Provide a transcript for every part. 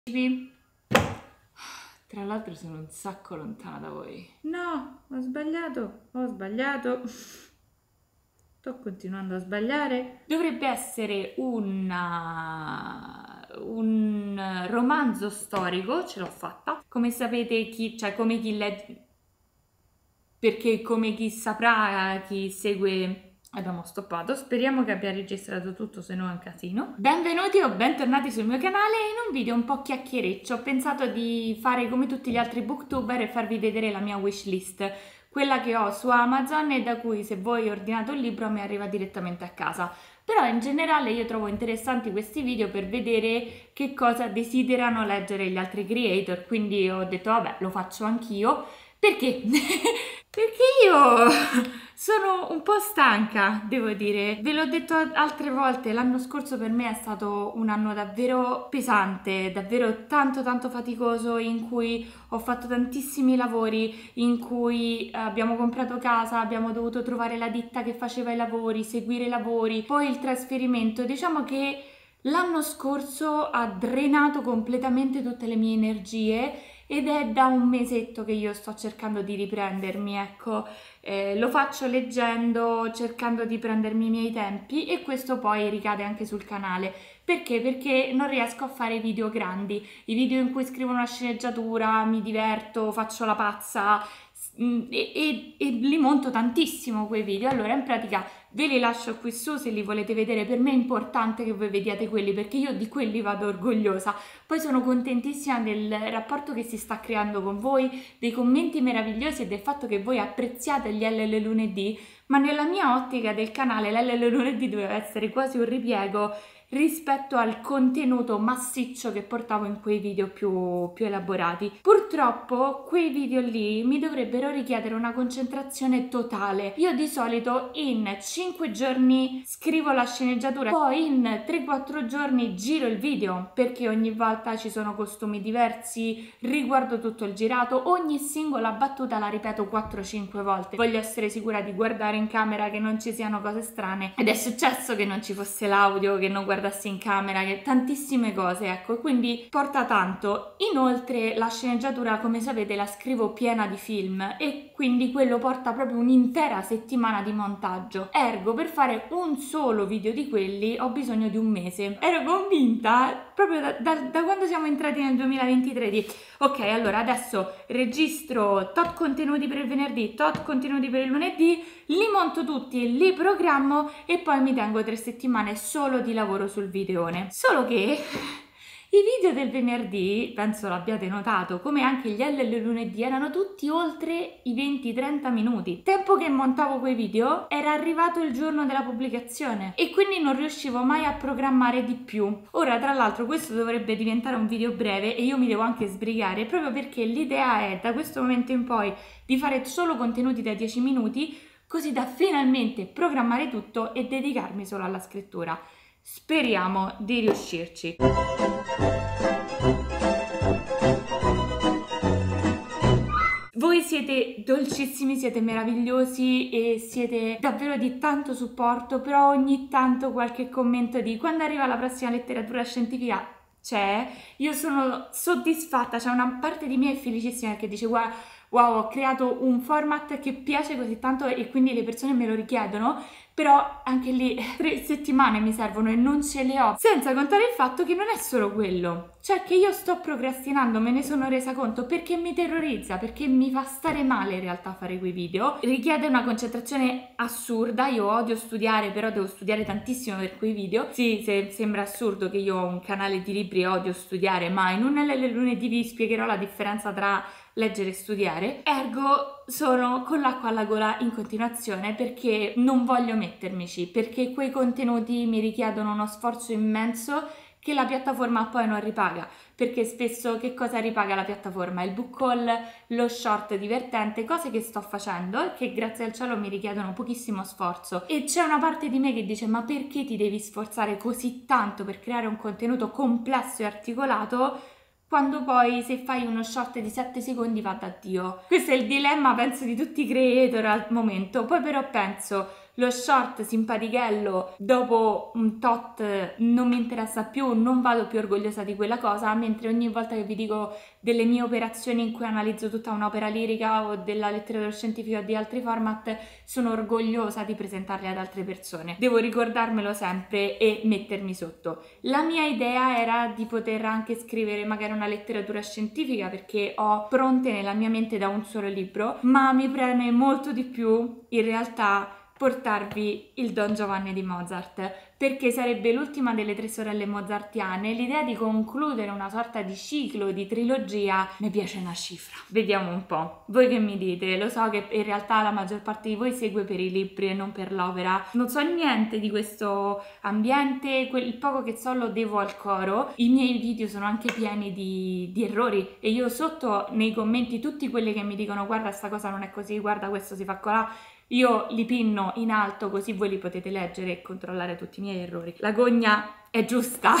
Tra l'altro sono un sacco lontana da voi. No, ho sbagliato. Sto continuando a sbagliare. Dovrebbe essere un romanzo storico, ce l'ho fatta. Come sapete, come chi legge, perché come chi saprà, chi segue. Abbiamo stoppato, speriamo che abbia registrato tutto, se no è un casino. Benvenuti o bentornati sul mio canale in un video un po' chiacchiereccio. Ho pensato di fare come tutti gli altri booktuber e farvi vedere la mia wishlist, quella che ho su Amazon e da cui se voi ordinate un libro mi arriva direttamente a casa. Però in generale io trovo interessanti questi video per vedere che cosa desiderano leggere gli altri creator, quindi ho detto vabbè, lo faccio anch'io. Perché? Perché io sono un po' stanca, devo dire. Ve l'ho detto altre volte, l'anno scorso per me è stato un anno davvero pesante, davvero tanto faticoso, in cui ho fatto tantissimi lavori, in cui abbiamo comprato casa, abbiamo dovuto trovare la ditta che faceva i lavori, seguire i lavori, poi il trasferimento. Diciamo che l'anno scorso ha drenato completamente tutte le mie energie ed è da un mesetto che io sto cercando di riprendermi, ecco. Lo faccio leggendo, cercando di prendermi i miei tempi e questo poi ricade anche sul canale. Perché? Perché non riesco a fare video grandi, i video in cui scrivo una sceneggiatura, mi diverto, faccio la pazza e li monto tantissimo quei video. Allora in pratica ve li lascio qui su se li volete vedere. Per me è importante che voi vediate quelli perché io di quelli vado orgogliosa. Poi sono contentissima del rapporto che si sta creando con voi, dei commenti meravigliosi e del fatto che voi apprezziate gli LL lunedì, ma nella mia ottica del canale l'LL lunedì doveva essere quasi un ripiego rispetto al contenuto massiccio che portavo in quei video più elaborati. Purtroppo quei video lì mi dovrebbero richiedere una concentrazione totale. Io di solito in 5 giorni scrivo la sceneggiatura, poi in 3-4 giorni giro il video, perché ogni volta ci sono costumi diversi, riguardo tutto il girato, ogni singola battuta la ripeto 4-5 volte. Voglio essere sicura di guardare in camera, che non ci siano cose strane, ed è successo che non ci fosse l'audio, che non guardassi in camera, che tantissime cose, ecco, quindi porta tanto. Inoltre la sceneggiatura, come sapete, la scrivo piena di film e quindi quello porta proprio un'intera settimana di montaggio. Ergo, per fare un solo video di quelli ho bisogno di un mese. Ero convinta proprio da quando siamo entrati nel 2023 di ok, allora adesso registro tot contenuti per il venerdì, tot contenuti per il lunedì, li monto tutti, li programmo e poi mi tengo 3 settimane solo di lavoro sul videone. Solo che i video del venerdì, penso l'abbiate notato, come anche gli LL lunedì, erano tutti oltre i 20-30 minuti. Tempo che montavo quei video era arrivato il giorno della pubblicazione e quindi non riuscivo mai a programmare di più. Ora, tra l'altro, questo dovrebbe diventare un video breve e io mi devo anche sbrigare proprio perché l'idea è, da questo momento in poi, di fare solo contenuti da 10 minuti, così da finalmente programmare tutto e dedicarmi solo alla scrittura. Speriamo di riuscirci. Voi siete dolcissimi, siete meravigliosi e siete davvero di tanto supporto, però ogni tanto qualche commento di quando arriva la prossima letteratura scientifica c'è, io sono soddisfatta, c'è una parte di me felicissima che dice wow, ho creato un format che piace così tanto e quindi le persone me lo richiedono, però anche lì 3 settimane mi servono e non ce le ho, senza contare il fatto che non è solo quello, cioè che io sto procrastinando, me ne sono resa conto perché mi terrorizza, perché mi fa stare male in realtà fare quei video, richiede una concentrazione assurda, io odio studiare però devo studiare tantissimo per quei video, sì, sembra assurdo che io ho un canale di libri e odio studiare, ma in un LL lunedì vi spiegherò la differenza tra leggere e studiare, ergo sono con l'acqua alla gola in continuazione perché non voglio mettermici, perché quei contenuti mi richiedono uno sforzo immenso che la piattaforma poi non ripaga, perché spesso che cosa ripaga la piattaforma? Il book haul, lo short divertente, cose che sto facendo e che grazie al cielo mi richiedono pochissimo sforzo, e c'è una parte di me che dice ma perché ti devi sforzare così tanto per creare un contenuto complesso e articolato quando poi se fai uno short di 7 secondi va da Dio. Questo è il dilemma penso di tutti i creator al momento. Poi però penso lo short simpatichello dopo un tot non mi interessa più, non vado più orgogliosa di quella cosa, mentre ogni volta che vi dico delle mie operazioni in cui analizzo tutta un'opera lirica o della letteratura scientifica o di altri format, sono orgogliosa di presentarli ad altre persone. Devo ricordarmelo sempre e mettermi sotto. La mia idea era di poter anche scrivere magari una letteratura scientifica, perché ho pronte nella mia mente da un solo libro, ma mi preme molto di più in realtà portarvi il Don Giovanni di Mozart, perché sarebbe l'ultima delle 3 sorelle mozartiane. L'idea di concludere una sorta di ciclo, di trilogia, mi piace una cifra. Vediamo un po', voi che mi dite? Lo so che in realtà la maggior parte di voi segue per i libri e non per l'opera. Non so niente di questo ambiente, il poco che so lo devo al coro. I miei video sono anche pieni di errori e io sotto nei commenti tutti quelli che mi dicono guarda sta cosa non è così, guarda questo si fa colà, io li pinno in alto così voi li potete leggere e controllare tutti i miei errori. La gogna è giusta.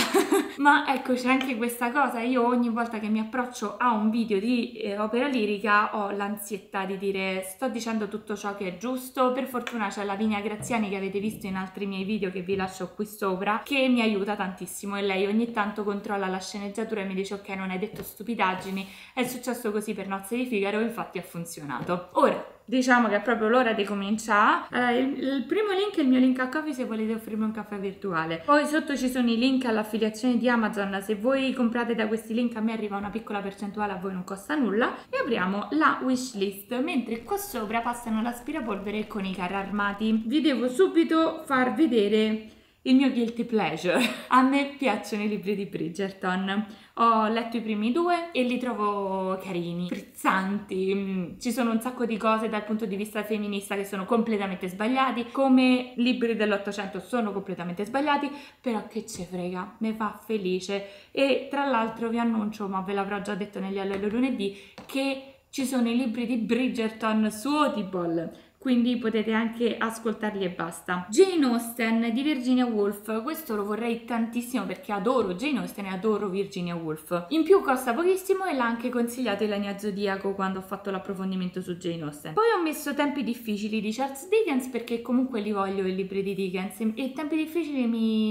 Ma ecco, c'è anche questa cosa, io ogni volta che mi approccio a un video di opera lirica ho l'ansietta di dire sto dicendo tutto ciò che è giusto. Per fortuna c'è Lavinia Graziani, che avete visto in altri miei video che vi lascio qui sopra, che mi aiuta tantissimo, e lei ogni tanto controlla la sceneggiatura e mi dice ok, non hai detto stupidaggini, è successo così per Nozze di Figaro, infatti ha funzionato. Ora diciamo che è proprio l'ora di cominciare. Allora, il primo link è il mio link a Ko-fi se volete offrirmi un caffè virtuale. Poi sotto ci sono i link all'affiliazione di Amazon, se voi comprate da questi link a me arriva una piccola percentuale, a voi non costa nulla. E apriamo la wishlist, mentre qua sopra passano l'aspirapolvere con i carri armati. Vi devo subito far vedere il mio guilty pleasure. A me piacciono i libri di Bridgerton. Ho letto i primi 2 e li trovo carini, frizzanti. Ci sono un sacco di cose dal punto di vista femminista che sono completamente sbagliati, come libri dell'800 sono completamente sbagliati, però che ce frega, mi fa felice. E tra l'altro vi annuncio, ma ve l'avrò già detto negli Allelo lunedì, che ci sono i libri di Bridgerton su Audible, quindi potete anche ascoltarli e basta. Jane Austen di Virginia Woolf, questo lo vorrei tantissimo perché adoro Jane Austen e adoro Virginia Woolf. In più costa pochissimo e l'ha anche consigliato Ilenia Zodiaco quando ho fatto l'approfondimento su Jane Austen. Poi ho messo Tempi difficili di Charles Dickens perché comunque li voglio i libri di Dickens, e Tempi difficili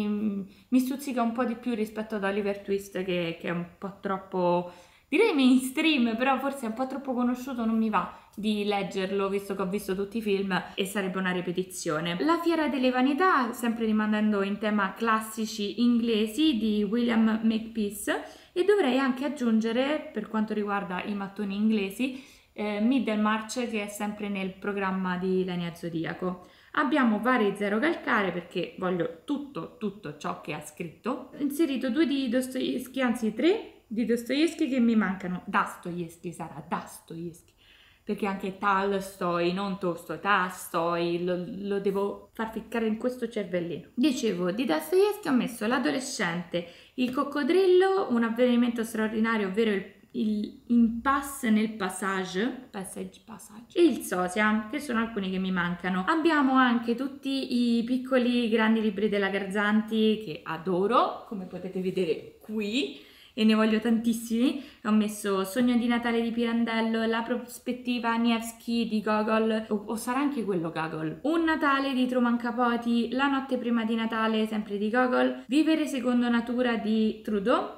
mi stuzzica un po' di più rispetto ad Oliver Twist che è un po' troppo, direi mainstream, però forse è un po' troppo conosciuto, non mi va di leggerlo visto che ho visto tutti i film e sarebbe una ripetizione. La Fiera delle Vanità, sempre rimanendo in tema classici inglesi, di William Makepeace, e dovrei anche aggiungere, per quanto riguarda i mattoni inglesi, Middlemarch, che è sempre nel programma di Ilenia Zodiaco. Abbiamo vari zero calcare perché voglio tutto ciò che ha scritto. Ho inserito 2 di Dostoevsky, anzi 3 di Dostoevsky che mi mancano. Dostoevsky sarà Dostoevsky, perché anche Tolstoi, non Tolstoi, lo devo far ficcare in questo cervellino. Dicevo, di Dostoevsky ho messo L'adolescente, Il coccodrillo, Un avvenimento straordinario, ovvero il impasse nel passage e il sosia, che sono alcuni che mi mancano. Abbiamo anche tutti i piccoli grandi libri della Garzanti che adoro, come potete vedere qui, e ne voglio tantissimi. Ho messo Sogno di Natale di Pirandello, La prospettiva Nevsky di Gogol, o sarà anche quello Gogol, Un Natale di Truman Capote, La notte prima di Natale sempre di Gogol, Vivere secondo natura di Trudeau,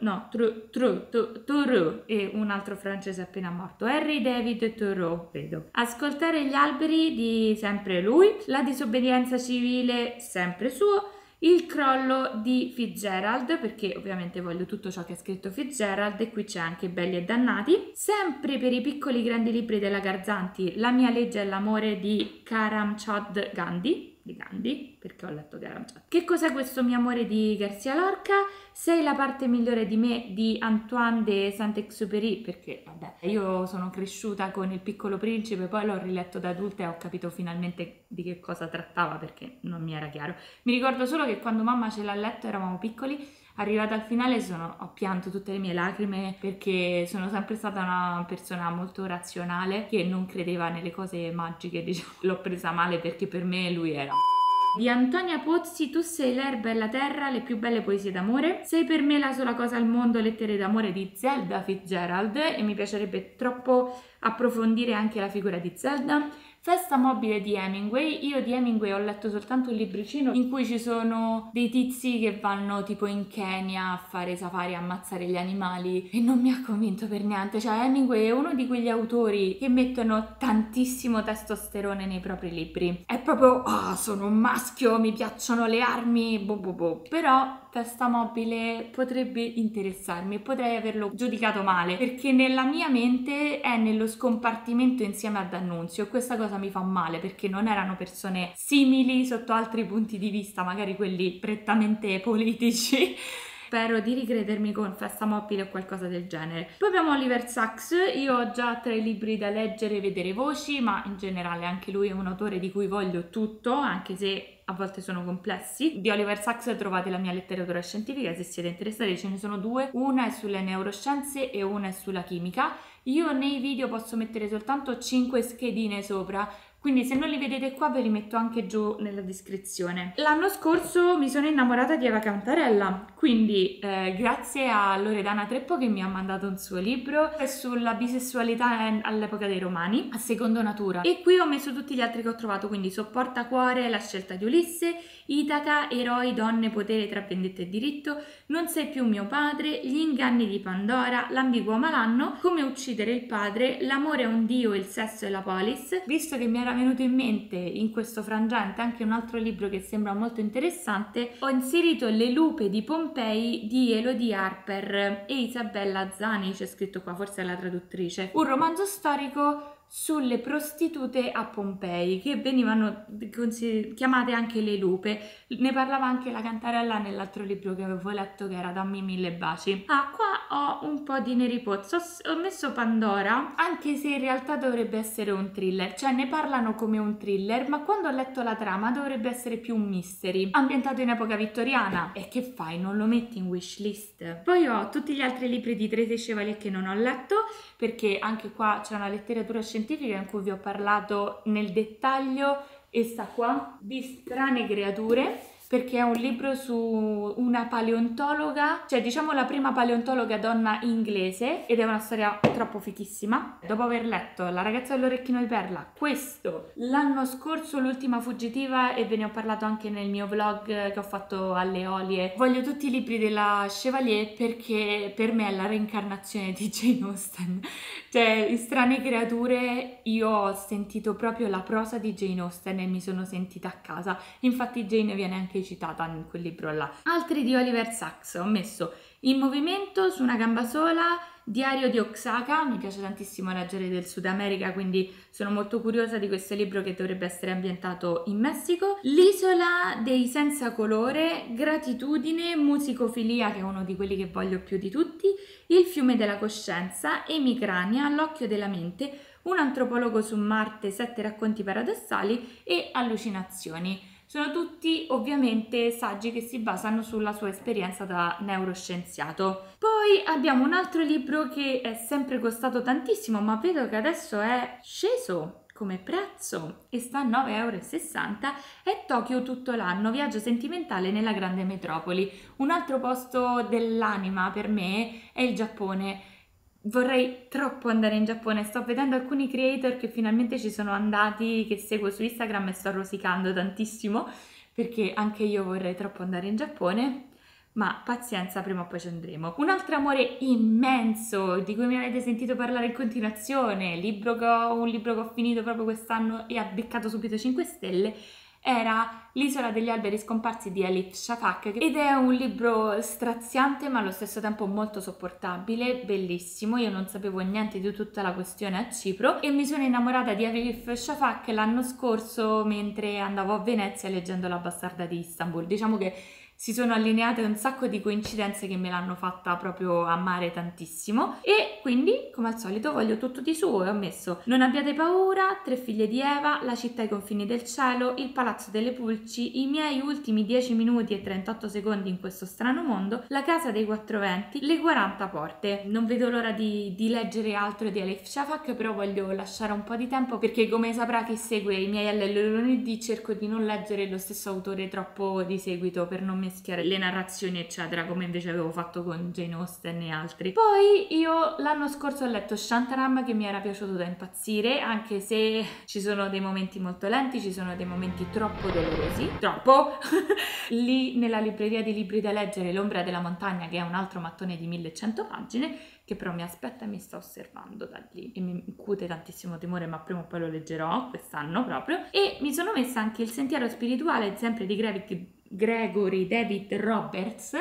Thoreau, e un altro francese appena morto, Henry David Thoreau, credo. Ascoltare gli alberi di sempre lui, La disobbedienza civile sempre suo, Il crollo di Fitzgerald, perché ovviamente voglio tutto ciò che ha scritto Fitzgerald, e qui c'è anche Belli e Dannati. Sempre per i piccoli grandi libri della Garzanti, La mia legge è l'amore di Karamchand Gandhi, perché ho letto Karamchand. Che cos'è questo mio amore di Garcia Lorca? Sei la parte migliore di me di Antoine de Saint-Exupéry, perché vabbè, io sono cresciuta con Il Piccolo Principe, poi l'ho riletto da adulta e ho capito finalmente di che cosa trattava perché non mi era chiaro. Mi ricordo solo che quando mamma ce l'ha letto eravamo piccoli. Arrivata al finale ho pianto tutte le mie lacrime perché sono sempre stata una persona molto razionale che non credeva nelle cose magiche, diciamo. L'ho presa male perché per me lui era... Di Antonia Pozzi, Tu sei l'erba e la terra, le più belle poesie d'amore. Sei per me la sola cosa al mondo, lettere d'amore di Zelda Fitzgerald, e mi piacerebbe troppo approfondire anche la figura di Zelda. Festa mobile di Hemingway. Io di Hemingway ho letto soltanto un libricino in cui ci sono dei tizi che vanno tipo in Kenya a fare safari, a ammazzare gli animali, e non mi ha convinto per niente. Cioè Hemingway è uno di quegli autori che mettono tantissimo testosterone nei propri libri. È proprio, sono un maschio, mi piacciono le armi, boh. Però Festa mobile potrebbe interessarmi e potrei averlo giudicato male, perché nella mia mente è nello scompartimento insieme ad D'Annunzio. Questa cosa mi fa male, perché non erano persone simili sotto altri punti di vista, magari quelli prettamente politici. Spero di ricredermi con Festa mobile o qualcosa del genere. Poi abbiamo Oliver Sacks. Io ho già 3 libri da leggere e vedere voci, ma in generale anche lui è un autore di cui voglio tutto, anche se a volte sono complessi. Di Oliver Sacks trovate la mia letteratura scientifica, se siete interessati. Ce ne sono 2, una è sulle neuroscienze e una è sulla chimica. Io nei video posso mettere soltanto 5 schedine sopra, quindi se non li vedete qua ve li metto anche giù nella descrizione. L'anno scorso mi sono innamorata di Eva Cantarella, quindi grazie a Loredana Treppo che mi ha mandato un suo libro sulla bisessualità all'epoca dei Romani, a Secondo Natura. E qui ho messo tutti gli altri che ho trovato, quindi Sopporta Cuore, La scelta di Ulisse, Itaca, Eroi, Donne, Potere tra vendetta e diritto, Non sei più mio padre, Gli inganni di Pandora, L'ambiguo malanno, Come uccidere il padre, L'amore è un dio, Il sesso e la polis. Visto che mi era venuto in mente in questo frangente anche un altro libro che sembra molto interessante, ho inserito Le lupe di Pompei di Elodie Harper e Isabella Zani, c'è scritto qua, forse è la traduttrice, un romanzo storico sulle prostitute a Pompei, che venivano chiamate anche le lupe. Ne parlava anche la Cantarella nell'altro libro che avevo letto, che era Dammi mille baci. Qua ho un po' di neri pozzo, ho messo Pandora, anche se in realtà dovrebbe essere un thriller, cioè ne parlano come un thriller, ma quando ho letto la trama dovrebbe essere più un mystery, ambientato in epoca vittoriana. E che fai, non lo metti in wishlist? Poi ho tutti gli altri libri di Tracy Chevalier che non ho letto, perché anche qua c'è una letteratura scientifica in cui vi ho parlato nel dettaglio, e sta qua, di Strane creature, perché è un libro su una paleontologa, cioè diciamo la prima paleontologa donna inglese, ed è una storia troppo fichissima. Dopo aver letto La ragazza dell'orecchino di perla, questo, l'anno scorso L'ultima fuggitiva, e ve ne ho parlato anche nel mio vlog che ho fatto alle Eolie, voglio tutti i libri della Chevalier perché per me è la reincarnazione di Jane Austen. Cioè, in Strane creature io ho sentito proprio la prosa di Jane Austen e mi sono sentita a casa. Infatti Jane viene anche citata in quel libro là. Altri di Oliver Sacks ho messo In movimento, Su una gamba sola, Diario di Oaxaca. Mi piace tantissimo leggere del Sud America, quindi sono molto curiosa di questo libro che dovrebbe essere ambientato in Messico. L'isola dei senza colore, Gratitudine, Musicofilia, che è uno di quelli che voglio più di tutti, Il fiume della coscienza, Emicrania, L'occhio della mente, Un antropologo su Marte, 7 racconti paradossali e Allucinazioni. Sono tutti ovviamente saggi che si basano sulla sua esperienza da neuroscienziato. Poi abbiamo un altro libro che è sempre costato tantissimo, ma vedo che adesso è sceso come prezzo e sta a 9,60 €, è Tokyo tutto l'anno, viaggio sentimentale nella grande metropoli. Un altro posto dell'anima per me è il Giappone. Vorrei troppo andare in Giappone, sto vedendo alcuni creator che finalmente ci sono andati, che seguo su Instagram, e sto rosicando tantissimo perché anche io vorrei troppo andare in Giappone, ma pazienza, prima o poi ci andremo. Un altro amore immenso di cui mi avete sentito parlare in continuazione, un libro che ho finito proprio quest'anno e ha beccato subito 5 stelle, era L'isola degli alberi scomparsi di Elif Shafak, ed è un libro straziante ma allo stesso tempo molto sopportabile, bellissimo. Io non sapevo niente di tutta la questione a Cipro e mi sono innamorata di Elif Shafak l'anno scorso mentre andavo a Venezia leggendo La bastarda di Istanbul. Diciamo che si sono allineate un sacco di coincidenze che me l'hanno fatta proprio amare tantissimo, e quindi come al solito voglio tutto di suo e ho messo Non abbiate paura, Tre figlie di Eva, La città ai confini del cielo, Il palazzo delle pulci, I miei ultimi 10 minuti e 38 secondi in questo strano mondo, La casa dei 4 venti, Le 40 porte. Non vedo l'ora di leggere altro di Elif Shafak, però voglio lasciare un po' di tempo perché, come saprà chi segue i miei LL cerco di non leggere lo stesso autore troppo di seguito per non mischiare le narrazioni eccetera, come invece avevo fatto con Jane Austen e altri. Poi io la l'anno scorso ho letto Shantaram, che mi era piaciuto da impazzire, anche se ci sono dei momenti molto lenti, ci sono dei momenti troppo dolorosi, troppo. Lì nella libreria di libri da leggere L'ombra della montagna, che è un altro mattone di 1100 pagine, che però mi aspetta e mi sta osservando da lì e mi incute tantissimo timore, ma prima o poi lo leggerò quest'anno proprio. E mi sono messa anche Il sentiero spirituale, sempre di Gregory David Roberts,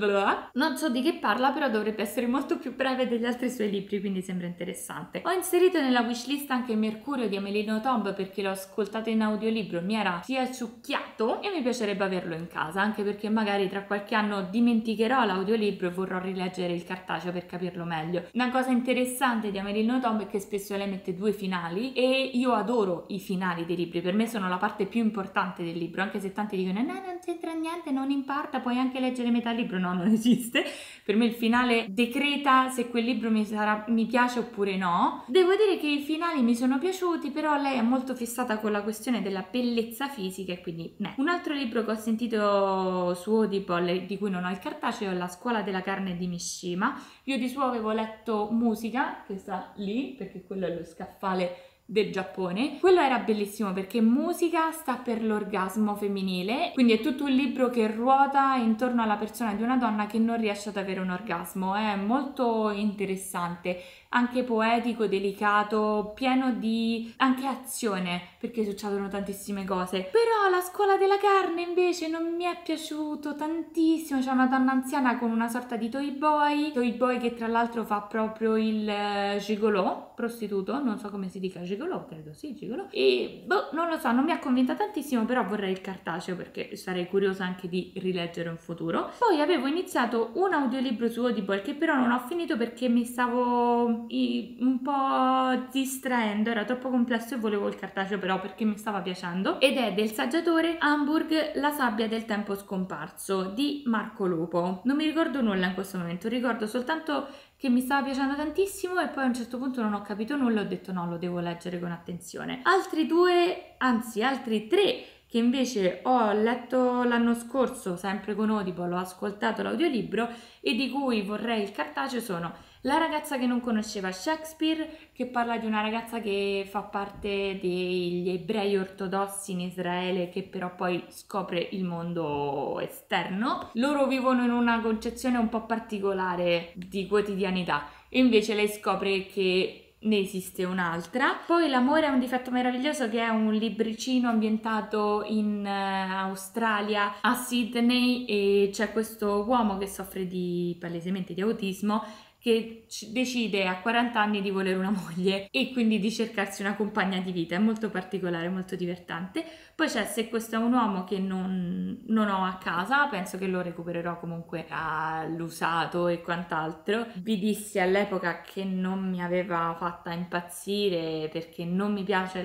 non so di che parla, però dovrebbe essere molto più breve degli altri suoi libri, quindi sembra interessante. Ho inserito nella wishlist anche Mercurio di Amélie Nothomb, perché l'ho ascoltato in audiolibro, mi era piaciucchiato e mi piacerebbe averlo in casa, anche perché magari tra qualche anno dimenticherò l'audiolibro e vorrò rileggere il cartaceo per capirlo meglio. Una cosa interessante di Amélie Nothomb è che spesso lei mette 2 finali, e io adoro i finali dei libri, per me sono la parte più importante del libro, anche se tanti dicono no, non c'entra niente, non importa, puoi anche leggere metà libro. No, non esiste. Per me il finale decreta se quel libro mi piace oppure no. Devo dire che i finali mi sono piaciuti, però lei è molto fissata con la questione della bellezza fisica e quindi Un altro libro che ho sentito su Audible, di cui non ho il cartaceo, è La scuola della carne di Mishima. Io di suo avevo letto Musica, che sta lì perché quello è lo scaffale del Giappone. Quello era bellissimo perché Musica sta per l'orgasmo femminile, quindi è tutto un libro che ruota intorno alla persona di una donna che non riesce ad avere un orgasmo. È molto interessante, anche poetico, delicato, pieno di anche azione, perché succedono tantissime cose. Però La scuola della carne invece non mi è piaciuto tantissimo. C'è una donna anziana con una sorta di toy boy che tra l'altro fa proprio il gigolò, prostituto, non so come si dica, gigolò, credo sì, gigolò, e non lo so, non mi ha convinta tantissimo, però vorrei il cartaceo perché sarei curiosa anche di rileggere in futuro. Poi avevo iniziato un audiolibro su Audible che però non ho finito perché mi stavo un po' distraendo, era troppo complesso e volevo il cartaceo però perché mi stava piacendo, ed è del saggiatore Hamburg, La sabbia del tempo scomparso di Marco Lupo. Non mi ricordo nulla in questo momento, ricordo soltanto che mi stava piacendo tantissimo e poi a un certo punto non ho capito nulla e ho detto no, lo devo leggere con attenzione. Altri 3 che invece ho letto l'anno scorso, sempre con Audible, ho ascoltato l'audiolibro e di cui vorrei il cartaceo sono La ragazza che non conosceva Shakespeare, che parla di una ragazza che fa parte degli ebrei ortodossi in Israele, che però poi scopre il mondo esterno. Loro vivono in una concezione un po' particolare di quotidianità e invece lei scopre che ne esiste un'altra. Poi L'amore è un difetto meraviglioso, che è un libricino ambientato in Australia, a Sydney, e c'è questo uomo che soffre palesemente di autismo, che decide a 40 anni di volere una moglie e quindi di cercarsi una compagna di vita. È molto particolare, molto divertente. Poi c'è Se questo è un uomo, che non ho a casa, penso che lo recupererò comunque all'usato e quant'altro. Vi dissi all'epoca che non mi aveva fatta impazzire perché non mi piace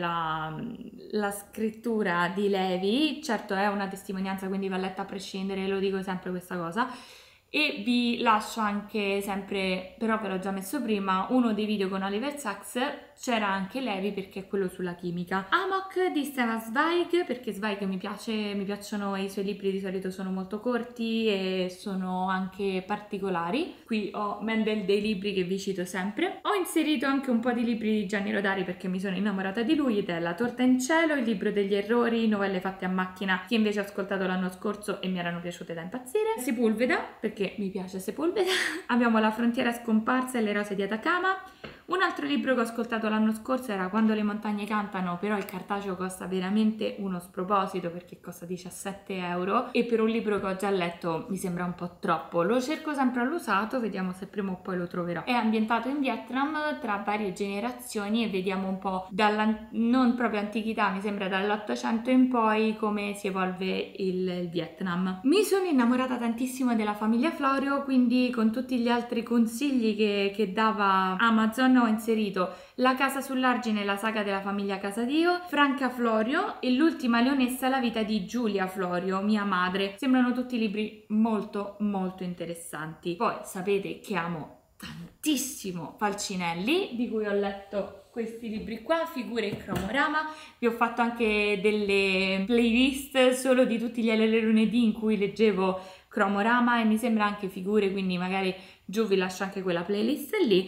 la scrittura di Levi. Certo è una testimonianza, quindi va letta a prescindere, lo dico sempre questa cosa. E vi lascio anche sempre, però ve l'ho già messo prima, uno dei video con Oliver Sacks. C'era anche Levi perché è quello sulla chimica. Amok di Stefan Zweig, perché Zweig mi piacciono i suoi libri, di solito sono molto corti e sono anche particolari. Qui ho Mendel dei libri che vi cito sempre. Ho inserito anche un po' di libri di Gianni Rodari perché mi sono innamorata di lui, ed è La torta in cielo, Il libro degli errori, novelle fatte a macchina che invece ho ascoltato l'anno scorso e mi erano piaciute da impazzire. Sepulveda, perché mi piace Sepulveda. Abbiamo La frontiera scomparsa e le rose di Atacama. Un altro libro che ho ascoltato l'anno scorso era Quando le montagne cantano, però il cartaceo costa veramente uno sproposito perché costa 17 euro e per un libro che ho già letto mi sembra un po' troppo. Lo cerco sempre all'usato, vediamo se prima o poi lo troverò. È ambientato in Vietnam tra varie generazioni e vediamo un po' non proprio antichità, mi sembra dall'800 in poi, come si evolve il Vietnam. Mi sono innamorata tantissimo della famiglia Florio, quindi con tutti gli altri consigli che dava Amazon ho inserito La casa sull'argine, la saga della famiglia Casadio, Franca Florio e L'ultima leonessa, la vita di Giulia Florio, mia madre. Sembrano tutti libri molto molto interessanti. Poi sapete che amo tantissimo Falcinelli, di cui ho letto questi libri qua, Figure e Cromorama. Vi ho fatto anche delle playlist solo di tutti gli LL lunedì in cui leggevo Cromorama e mi sembra anche Figure, quindi magari giù vi lascio anche quella playlist lì.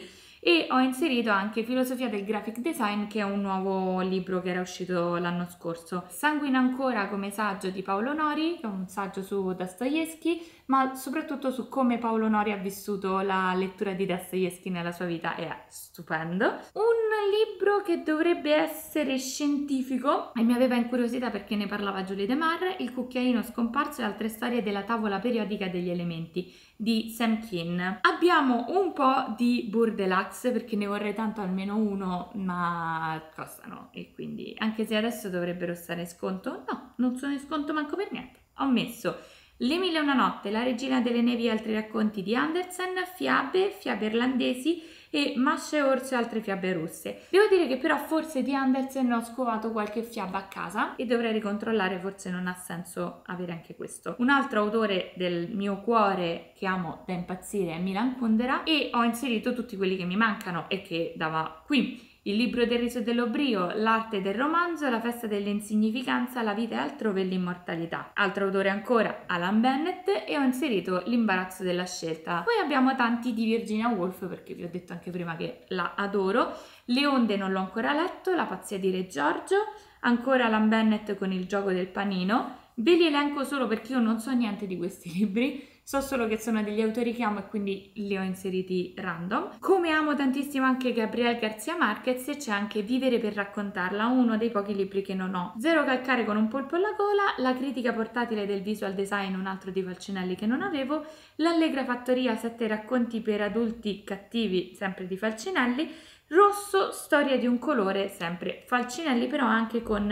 e ho inserito anche Filosofia del Graphic Design, che è un nuovo libro che era uscito l'anno scorso. Sanguina ancora come saggio di Paolo Nori, che è un saggio su Dostoevsky, ma soprattutto su come Paolo Nori ha vissuto la lettura di Dostoevsky nella sua vita, e è stupendo. Un libro che dovrebbe essere scientifico e mi aveva incuriosita perché ne parlava Julie De Mar, Il cucchiaino scomparso e altre storie della tavola periodica degli elementi di Sam Keen. Abbiamo un po' di Deluxe perché ne vorrei tanto almeno uno, ma costano, e quindi anche se adesso dovrebbero stare in sconto, no, non sono in sconto manco per niente. Ho messo Le Mille e una notte, La regina delle nevi e altri racconti di Andersen, fiabe irlandesi e Masce e orso e altre fiabe russe. Devo dire che però forse di Andersen ho scovato qualche fiaba a casa e dovrei ricontrollare, forse non ha senso avere anche questo. Un altro autore del mio cuore che amo da impazzire è Milan Kundera, e ho inserito tutti quelli che mi mancano e che dava qui. Il libro del riso e dell'oblio, L'arte del romanzo, La festa dell'insignificanza, La vita è altrove e l'immortalità. Altro autore ancora, Alan Bennett, e ho inserito L'imbarazzo della scelta. Poi abbiamo tanti di Virginia Woolf, perché vi ho detto anche prima che la adoro. Le onde non l'ho ancora letto, La pazzia di Re Giorgio, ancora Alan Bennett con Il gioco del panino. Ve li elenco solo perché io non so niente di questi libri, so solo che sono degli autori che amo e quindi li ho inseriti random. Come amo tantissimo anche Gabriel García Márquez, c'è anche Vivere per raccontarla, uno dei pochi libri che non ho. Zero calcare con un polpo alla gola, La critica portatile del visual design, un altro di Falcinelli che non avevo, L'allegra fattoria, 7 racconti per adulti cattivi, sempre di Falcinelli, Rosso, storia di un colore, sempre Falcinelli, però anche con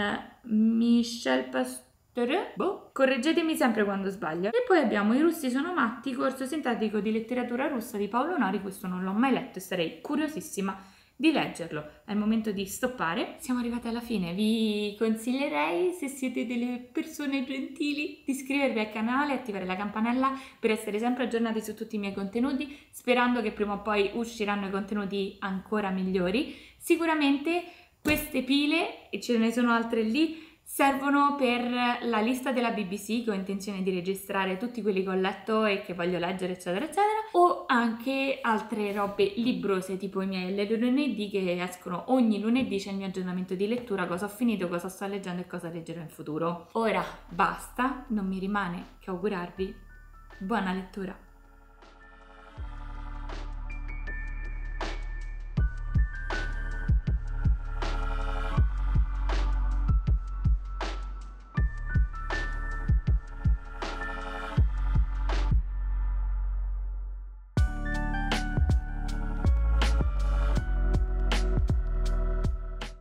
Michel Pastore. Correggetemi sempre quando sbaglio. E poi abbiamo I russi sono matti, corso sintetico di letteratura russa di Paolo Nori. Questo non l'ho mai letto e sarei curiosissima di leggerlo. È il momento di stoppare. Siamo arrivati alla fine. Vi consiglierei, se siete delle persone gentili, di iscrivervi al canale e attivare la campanella per essere sempre aggiornati su tutti i miei contenuti, sperando che prima o poi usciranno i contenuti ancora migliori. Sicuramente queste pile, e ce ne sono altre lì, servono per la lista della BBC, che ho intenzione di registrare tutti quelli che ho letto e che voglio leggere, eccetera eccetera, o anche altre robe librose tipo i miei lunedì, che escono ogni lunedì, c'è il mio aggiornamento di lettura, cosa ho finito, cosa sto leggendo e cosa leggerò in futuro. Ora basta, non mi rimane che augurarvi buona lettura.